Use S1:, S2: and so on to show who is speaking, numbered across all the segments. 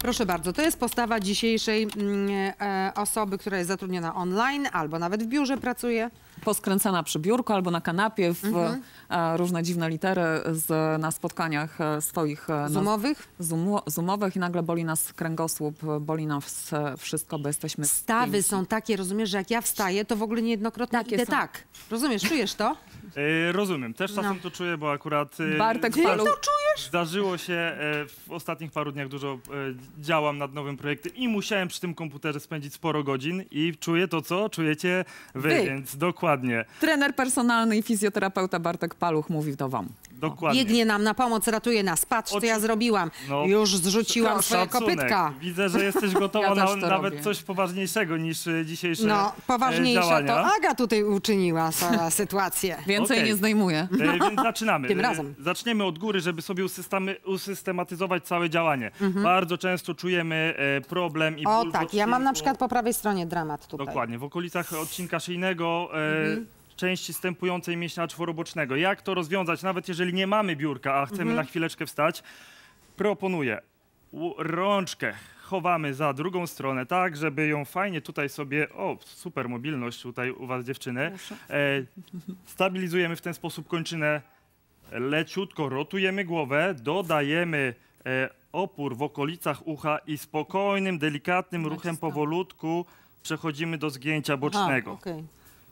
S1: Proszę bardzo, to jest postawa dzisiejszej osoby, która jest zatrudniona online albo nawet w biurze pracuje.
S2: Poskręcana przy biurku albo na kanapie w różne dziwne litery na spotkaniach swoich
S1: Zoomowych?
S2: Zoomowych i nagle boli nas kręgosłup, boli nas wszystko, bo jesteśmy...
S1: Stawy są takie, rozumiesz, że jak ja wstaję, to w ogóle niejednokrotnie
S2: Takie
S1: idę
S2: są.
S1: tak. Rozumiesz, czujesz to?
S3: Rozumiem, też czasem to czuję, bo akurat
S2: Bartek
S1: Ty to czujesz?
S3: zdarzyło się w ostatnich paru dniach dużo działam nad nowym projektem i musiałem przy tym komputerze spędzić sporo godzin i czuję to, co czujecie wy. Więc dokładnie.
S2: Trener personalny i fizjoterapeuta Bartek Paluch mówił to wam.
S3: Dokładnie.
S1: Biegnie nam na pomoc, ratuje nas. Patrz, co ja zrobiłam.
S3: No,
S1: Już zrzuciłam swoje
S3: szacunek.
S1: kopytka.
S3: Widzę, że jesteś gotowa
S2: Ja
S3: na
S2: też to
S3: nawet
S2: robię.
S3: coś poważniejszego niż dzisiejsze
S1: No, poważniejsza
S3: działania.
S1: to Aga tutaj uczyniła sytuację.
S2: Więcej
S3: Okej.
S2: nie zdejmuję.
S3: Więc zaczynamy.
S1: Tym razem.
S3: Zaczniemy od góry, żeby sobie usystematyzować całe działanie. Bardzo często czujemy problem i
S1: O
S3: ból w
S1: tak, ja mam na
S3: odcinku.
S1: przykład po prawej stronie dramat tutaj.
S3: Dokładnie, w okolicach odcinka szyjnego, części stępującej mięśnia czworobocznego. Jak to rozwiązać, nawet jeżeli nie mamy biurka, a chcemy na chwileczkę wstać? Proponuję rączkę chowamy za drugą stronę, tak, żeby ją fajnie tutaj sobie, o, super mobilność tutaj u was dziewczyny, stabilizujemy w ten sposób kończynę, leciutko rotujemy głowę, dodajemy opór w okolicach ucha i spokojnym, delikatnym ruchem powolutku przechodzimy do zgięcia bocznego.
S1: Okej.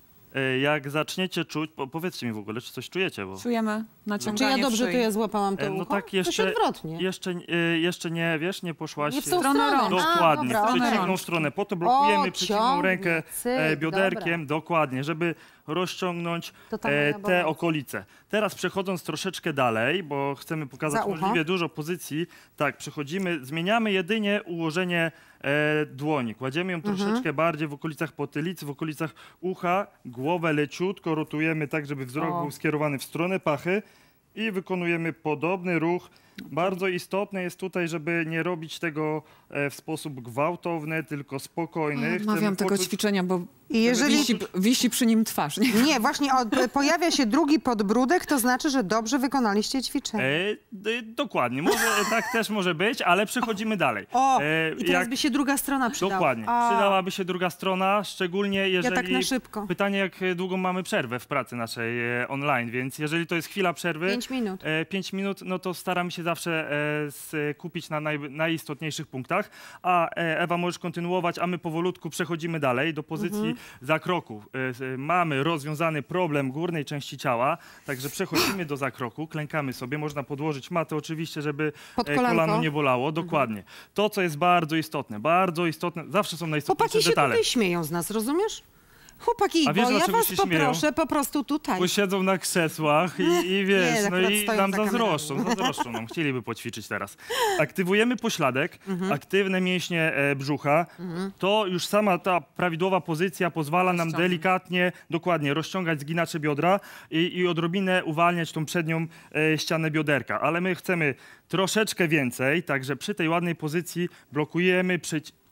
S3: Jak zaczniecie czuć, powiedzcie mi w ogóle, czy coś czujecie? Bo...
S2: Czujemy
S1: Czy
S2: naciąganie
S1: ja dobrze
S2: szyi.
S1: to ja złapałam to
S3: No
S1: ucho?
S3: tak,
S1: To się odwrotnie.
S3: jeszcze nie, wiesz, nie poszłaś.
S1: Nie w tą
S2: Stronę
S1: stronę.
S2: rąk.
S3: Dokładnie,
S1: A,
S3: w
S1: dobra,
S3: przeciwną
S1: okej.
S3: stronę. Po to blokujemy przeciwną
S1: ciągnie,
S3: rękę
S1: cyk,
S3: bioderkiem,
S1: dobra.
S3: dokładnie, żeby rozciągnąć
S1: To ta moja
S3: te
S1: bolączka.
S3: okolice. Teraz przechodząc troszeczkę dalej, bo chcemy pokazać
S1: Za ucho.
S3: możliwie dużo pozycji, tak, przechodzimy, zmieniamy jedynie ułożenie dłoni. Kładziemy ją troszeczkę bardziej w okolicach potylicy, w okolicach ucha, głowę leciutko rotujemy tak, żeby wzrok był skierowany w stronę pachy i wykonujemy podobny ruch. Bardzo istotne jest tutaj, żeby nie robić tego w sposób gwałtowny, tylko spokojny.
S2: Odmawiam tego ćwiczenia, bo
S1: I jeżeli...
S2: wisi przy nim twarz. Nie?
S1: Nie, właśnie pojawia się drugi podbródek, to znaczy, że dobrze wykonaliście ćwiczenie.
S3: Dokładnie, może, tak też może być, ale przechodzimy dalej.
S1: O, i teraz by się druga strona przydała.
S3: Dokładnie, przydałaby się druga strona, szczególnie jeżeli...
S1: Ja tak na szybko.
S3: Pytanie, jak długo mamy przerwę w pracy naszej online, więc jeżeli to jest chwila przerwy...
S1: 5 minut.
S3: 5 minut, no to staramy się zawsze skupić na najistotniejszych punktach. A Ewa, możesz kontynuować, a my powolutku przechodzimy dalej do pozycji zakroku. Mamy rozwiązany problem górnej części ciała, także przechodzimy do zakroku, klękamy sobie, można podłożyć matę oczywiście, żeby
S1: Pod kolanko.
S3: kolano nie bolało, dokładnie. To, co jest bardzo istotne, zawsze są najistotniejsze
S1: Chłopaki się
S3: detale.
S1: tutaj śmieją z nas, rozumiesz? Chłopaki,
S3: A wiesz,
S1: bo ja
S3: dlaczego
S1: was
S3: się śmieją?
S1: poproszę po prostu tutaj.
S3: Bo siedzą na krzesłach i wiesz,
S1: Nie,
S3: no
S1: akurat
S3: i
S1: stoją
S3: nam
S1: za
S3: zazdroszczą nam, chcieliby poćwiczyć teraz. Aktywujemy pośladek, aktywne mięśnie brzucha. To już sama ta prawidłowa pozycja pozwala nam delikatnie, dokładnie rozciągać zginacze biodra i odrobinę uwalniać tą przednią ścianę bioderka. Ale my chcemy troszeczkę więcej, także przy tej ładnej pozycji blokujemy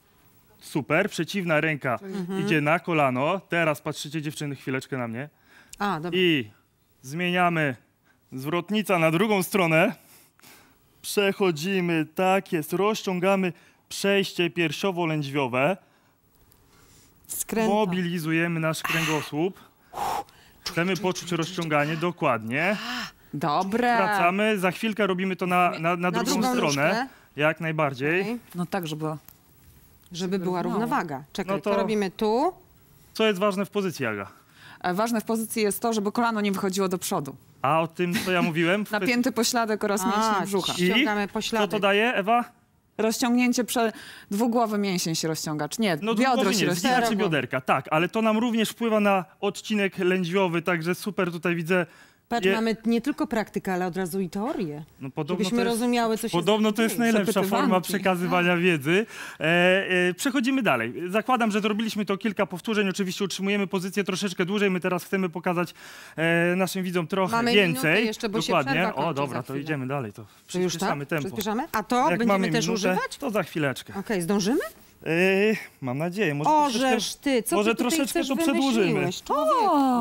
S3: Super, przeciwna ręka idzie na kolano. Teraz patrzycie dziewczyny chwileczkę na mnie.
S1: A, dobra.
S3: I zmieniamy zwrotnica na drugą stronę. Przechodzimy, tak jest, rozciągamy przejście piersiowo-lędźwiowe.
S1: Skręta.
S3: Mobilizujemy nasz kręgosłup. Chcemy poczuć rozciąganie, dokładnie.
S2: Dobre.
S3: Wracamy, za chwilkę robimy to na drugą
S1: drugą
S3: stronę.
S1: nóżkę.
S3: Jak najbardziej.
S1: Okej.
S2: No tak, żeby...
S1: Żeby była równowaga. Czekaj,
S3: No to-
S1: to robimy tu.
S3: Co jest ważne w pozycji, Aga?
S2: Ważne w pozycji jest to, żeby kolano nie wychodziło do przodu.
S3: A o tym, co ja mówiłem?
S2: Napięty pośladek oraz mięśnie brzucha.
S1: ściągamy
S3: Co
S1: pośladek.
S3: to daje, Ewa?
S2: Rozciągnięcie dwugłowy mięsień się rozciąga. Czy nie,
S3: No
S2: biodro
S3: dwugłowy
S2: się
S3: nie,
S2: rozciąga.
S3: zginaczy bioderka, tak, ale to nam również wpływa na odcinek lędźwiowy, także super tutaj widzę.
S1: Patrz, mamy nie tylko praktykę, ale od razu i teorię.
S3: No, podobno
S1: Żebyśmy rozumiały, co się
S3: Podobno to jest
S1: dzieje.
S3: najlepsza
S2: Przepytywanki.
S3: forma przekazywania wiedzy. Przechodzimy dalej. Zakładam, że zrobiliśmy to kilka powtórzeń. Oczywiście utrzymujemy pozycję troszeczkę dłużej. My teraz chcemy pokazać naszym widzom trochę
S1: Mamy
S3: więcej.
S1: minutę jeszcze, bo się
S3: Dokładnie.
S1: przerwa kończy
S3: O, dobra,
S1: za
S3: to
S1: chwilę.
S3: idziemy dalej. To
S1: To już tak?
S3: przyspieszamy tempo.
S1: Przyspieszamy? A to
S3: Jak
S1: będziemy
S3: mamy
S1: też
S3: minutę,
S1: używać?
S3: to za chwileczkę.
S1: Okej, zdążymy?
S3: Mam nadzieję. Może
S1: O,
S3: troszeczkę-
S1: żeż ty, co
S3: może
S1: ty tutaj
S3: troszeczkę
S1: chcesz
S3: to przedłużymy.
S1: wymyśliłeś, człowieku?
S2: O,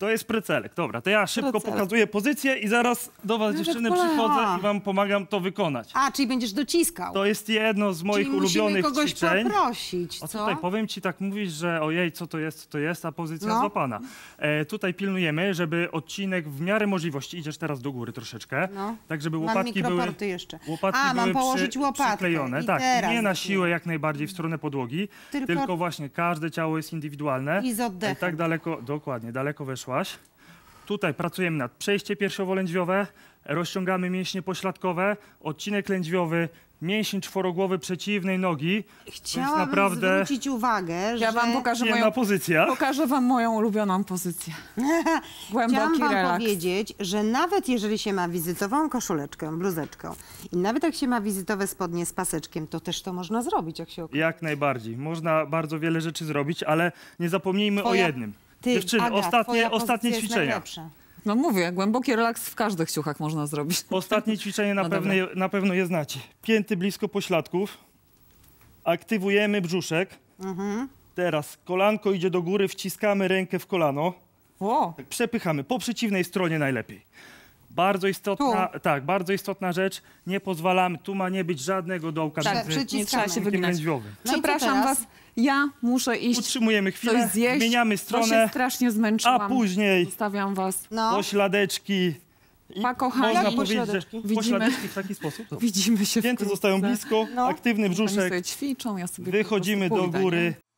S3: To jest precelek. Dobra, to ja szybko
S2: Precelek.
S3: pokazuję pozycję i zaraz do was dziewczyny
S2: kolana.
S3: przychodzę i wam pomagam to wykonać.
S1: A, czyli będziesz dociskał.
S3: To jest jedno z moich
S1: Czyli musimy
S3: ulubionych
S1: kogoś
S3: ćwiczeń.
S1: poprosić,
S3: A
S1: co?
S3: tutaj powiem ci, tak mówisz, że ojej, co to jest, a pozycja
S1: No.
S3: złapana. Tutaj pilnujemy, żeby odcinek w miarę możliwości, idziesz teraz do góry troszeczkę,
S1: No.
S3: tak żeby
S1: Mam
S3: łopatki były,
S1: mikroporty jeszcze.
S3: łopatki
S1: A, mam
S3: były
S1: położyć łopatkę
S3: przyklejone.
S1: i
S3: Tak,
S1: teraz
S3: nie na
S1: dopiero.
S3: siłę jak najbardziej w stronę podłogi, tylko właśnie każde ciało jest indywidualne.
S1: I z oddechem.
S3: Tak daleko, dokładnie, daleko weszłaś. Tutaj pracujemy nad przejście piersiowo-lędźwiowe, rozciągamy mięśnie pośladkowe, odcinek lędźwiowy, mięsień czworogłowy przeciwnej nogi.
S1: Chciałabym
S3: naprawdę
S1: zwrócić uwagę,
S2: Ja
S1: że...
S2: wam
S3: Przyjemna pozycja.
S2: pokażę wam moją ulubioną pozycję.
S1: Chciałam
S2: Głęboki
S1: wam
S2: relaks.
S1: powiedzieć, że nawet jeżeli się ma wizytową koszuleczkę, bluzeczkę i nawet jak się ma wizytowe spodnie z paseczkiem, to też to można zrobić, jak się okaże.
S3: Jak najbardziej. Można bardzo wiele rzeczy zrobić, ale nie zapomnijmy o
S1: Twoja-
S3: jednym.
S1: Ty,
S3: Dziewczyny,
S1: Aga,
S3: ostatnie
S1: twoja pozycja jest
S3: ćwiczenia.
S1: najlepsza.
S2: No mówię, głęboki relaks w każdych ciuchach można zrobić.
S3: Ostatnie ćwiczenie
S2: No dobra.
S3: na pewno je znacie. Pięty blisko pośladków. Aktywujemy brzuszek.
S1: Mhm.
S3: Teraz kolanko idzie do góry, wciskamy rękę w kolano.
S2: O,
S3: Tak, przepychamy po przeciwnej stronie najlepiej. Bardzo istotna, tak, bardzo istotna rzecz. Nie pozwalamy, tu ma nie być żadnego dołka
S2: Tak,
S3: między
S1: przyciskamy.
S2: nie trzeba się
S3: członkiem
S2: wyginać.
S3: lędźwiowym.
S1: No i co
S2: Przepraszam
S1: teraz?
S2: was, ja muszę iść
S3: Utrzymujemy
S2: coś
S3: chwilę,
S2: zjeść,
S3: zmieniamy
S2: bo się
S3: stronę,
S2: strasznie zmęczyłam.
S3: a później
S2: Zostawiam was.
S1: No,
S3: pośladeczki. I
S2: Pa, kochani.
S3: można
S2: Jakie
S3: powiedzieć, że
S1: pośladeczki?
S3: pośladeczki w taki sposób.
S2: Widzimy się
S3: Pięty
S2: wkrótce.
S3: zostają blisko,
S1: No.
S3: aktywny
S2: Oni
S3: brzuszek.
S2: sobie ćwiczą, ja sobie
S3: Wychodzimy
S2: po prostu
S3: do
S2: pójdę,
S3: góry.
S2: nie?